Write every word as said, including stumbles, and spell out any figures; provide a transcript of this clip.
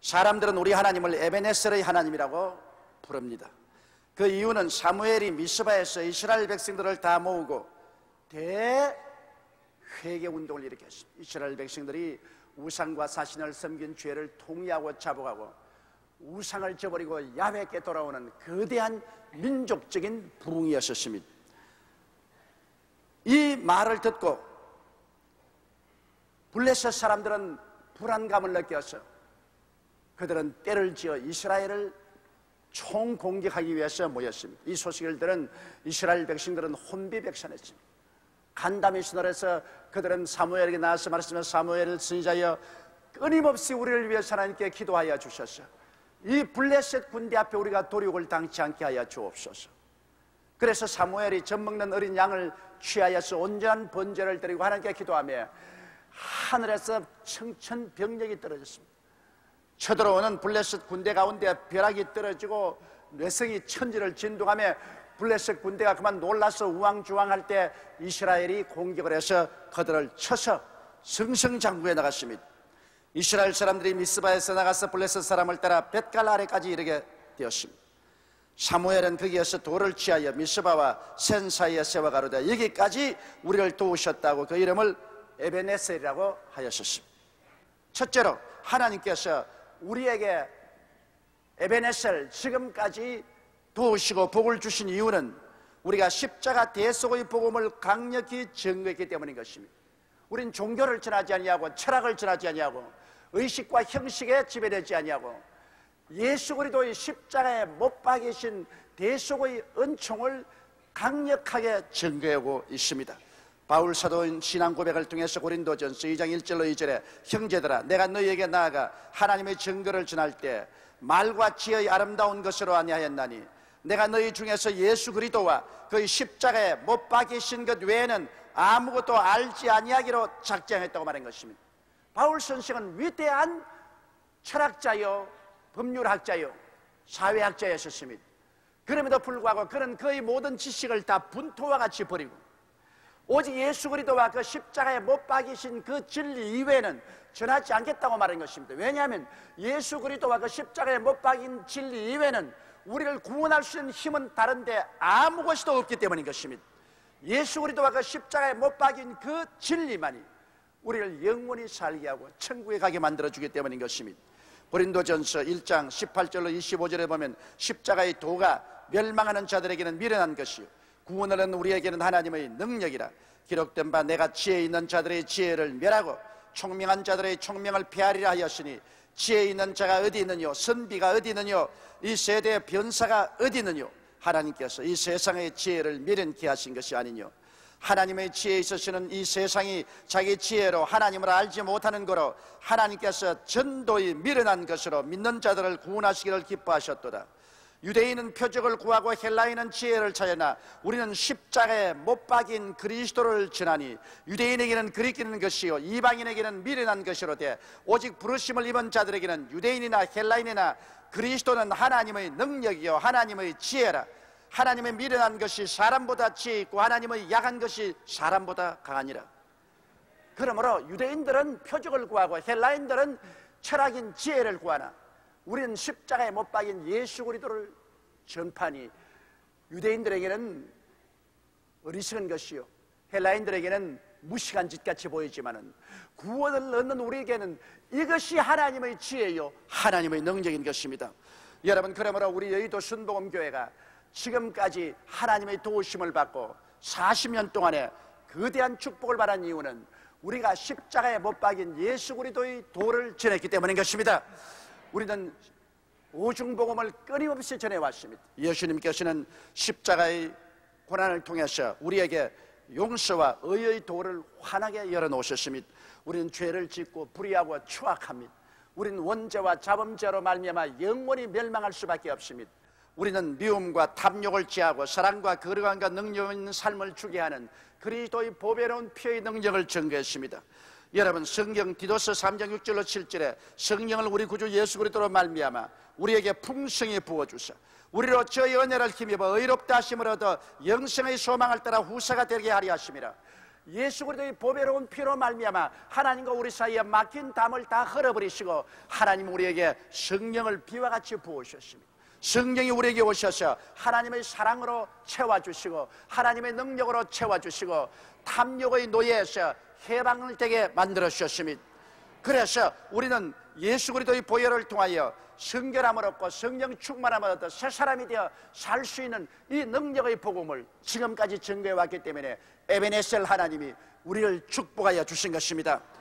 사람들은 우리 하나님을 에베네셀의 하나님이라고 부릅니다. 그 이유는 사무엘이 미스바에서 이스라엘 백성들을 다 모으고 대회개 운동을 일으켰습니다. 이스라엘 백성들이 우상과 사신을 섬긴 죄를 통회하고 자복하고 우상을 저버리고 야훼께 돌아오는 거대한 민족적인 부흥이었습니다. 이 말을 듣고 블레셋 사람들은 불안감을 느껴서 그들은 때를 지어 이스라엘을 총공격하기 위해서 모였습니다. 이 소식을 들은 이스라엘 백성들은 혼비백산했습니다. 간담이 신원해서 그들은 사무엘에게 나와서 말했으면 사무엘 선지자여 끊임없이 우리를 위해서 하나님께 기도하여 주셔서 이 블레셋 군대 앞에 우리가 도륙을 당치 않게 하여 주옵소서. 그래서 사무엘이 젖먹는 어린 양을 취하여서 온전한 번제를 드리고 하나님께 기도하며 하늘에서 청천벽력이 떨어졌습니다. 쳐들어오는 블레셋 군대 가운데 벼락이 떨어지고 뇌성이 천지를 진동하며 블레셋 군대가 그만 놀라서 우왕좌왕할 때 이스라엘이 공격을 해서 그들을 쳐서 승승장구해 나갔습니다. 이스라엘 사람들이 미스바에서 나가서 블레셋 사람을 따라 벳갈 아래까지 이르게 되었습니다. 사무엘은 거기에서 돌을 취하여 미스바와 센 사이에 세워 가로되 여기까지 우리를 도우셨다고 그 이름을 에베네셀이라고 하였습니다. 첫째로 하나님께서 우리에게 에베네셀 지금까지 도우시고 복을 주신 이유는 우리가 십자가 대속의 복음을 강력히 증거했기 때문인 것입니다. 우린 종교를 전하지 아니하고 철학을 전하지 아니하고 의식과 형식에 지배되지 아니하고 예수 그리스도의 십자가에 못 박이신 대속의 은총을 강력하게 증거하고 있습니다. 바울 사도인 신앙 고백을 통해서 고린도전서 이 장 일 절로 이 절에 형제들아 내가 너희에게 나아가 하나님의 증거를 전할 때 말과 지혜의 아름다운 것으로 아니하였나니 내가 너희 중에서 예수 그리스도와 그의 십자가에 못 박이신 것 외에는 아무것도 알지 아니하기로 작정했다고 말한 것입니다. 바울 선생은 위대한 철학자요 법률학자요 사회학자였습니다. 그럼에도 불구하고 그는 그의 모든 지식을 다 분토와 같이 버리고 오직 예수 그리스도와 그 십자가에 못 박이신 그 진리 이외에는 전하지 않겠다고 말한 것입니다. 왜냐하면 예수 그리스도와 그 십자가에 못 박인 진리 이외에는 우리를 구원할 수 있는 힘은 다른데 아무 것도 없기 때문인 것입니다. 예수 그리스도와 그 십자가에 못 박인 그 진리만이 우리를 영원히 살게 하고 천국에 가게 만들어주기 때문인 것입니다. 고린도전서 일 장 십팔 절로 이십오 절에 보면 십자가의 도가 멸망하는 자들에게는 미련한 것이요 구원을 얻는 우리에게는 하나님의 능력이라. 기록된 바 내가 지혜 있는 자들의 지혜를 멸하고 총명한 자들의 총명을 폐하리라 하였으니 지혜 있는 자가 어디 있느뇨 선비가 어디 있느뇨 이 세대의 변사가 어디 있느뇨 하나님께서 이 세상의 지혜를 미련케 하신 것이 아니뇨 하나님의 지혜에 있어서는 이 세상이 자기 지혜로 하나님을 알지 못하는 거로 하나님께서 전도의 미련한 것으로 믿는 자들을 구원하시기를 기뻐하셨도다. 유대인은 표적을 구하고 헬라인은 지혜를 찾으나 우리는 십자가에 못 박인 그리스도를 전하니 유대인에게는 그리끼는 것이요 이방인에게는 미련한 것이로되 오직 부르심을 입은 자들에게는 유대인이나 헬라인이나 그리스도는 하나님의 능력이요 하나님의 지혜라. 하나님의 미련한 것이 사람보다 지혜 있고 하나님의 약한 것이 사람보다 강하니라. 그러므로 유대인들은 표적을 구하고 헬라인들은 철학인 지혜를 구하나 우리는 십자가에 못 박인 예수 그리스도를 전파하니 유대인들에게는 어리석은 것이요 헬라인들에게는 무식한 짓같이 보이지만은 구원을 얻는 우리에게는 이것이 하나님의 지혜요 하나님의 능력인 것입니다. 여러분 그러므로 우리 여의도 순복음교회가 지금까지 하나님의 도우심을 받고 사십 년 동안에 거대한 축복을 받은 이유는 우리가 십자가에 못 박인 예수 그리스도의 도를 전했기 때문인 것입니다. 우리는 오중복음을 끊임없이 전해왔습니다. 예수님께서는 십자가의 고난을 통해서 우리에게 용서와 의의 도를 환하게 열어놓으셨습니다. 우리는 죄를 짓고 불의하고 추악합니다. 우리는 원죄와 자범죄로 말미암아 영원히 멸망할 수밖에 없습니다. 우리는 미움과 탐욕을 제하고 사랑과 거룩함과 능력 있는 삶을 주게 하는 그리스도의 보배로운 피의 능력을 증거했습니다. 여러분 성경 디도서 삼 장 육 절로 칠 절에 성령을 우리 구주 예수 그리스도로 말미암아 우리에게 풍성히 부어주사 우리로 저의 은혜를 힘입어 의롭다 하심을 얻어 영생의 소망을 따라 후사가 되게 하려 하심이라. 예수 그리스도의 보배로운 피로 말미암아 하나님과 우리 사이에 막힌 담을 다 흘려버리시고 하나님 우리에게 성령을 비와 같이 부으셨습니다. 성령이 우리에게 오셔서 하나님의 사랑으로 채워주시고 하나님의 능력으로 채워주시고 탐욕의 노예에서 해방을 되게 만들어 주셨습니다. 그래서 우리는 예수 그리스도의 보혈을 통하여 성결함을 얻고 성령 충만함을 얻어 새 사람이 되어 살 수 있는 이 능력의 복음을 지금까지 증거해 왔기 때문에 에베네셀 하나님이 우리를 축복하여 주신 것입니다.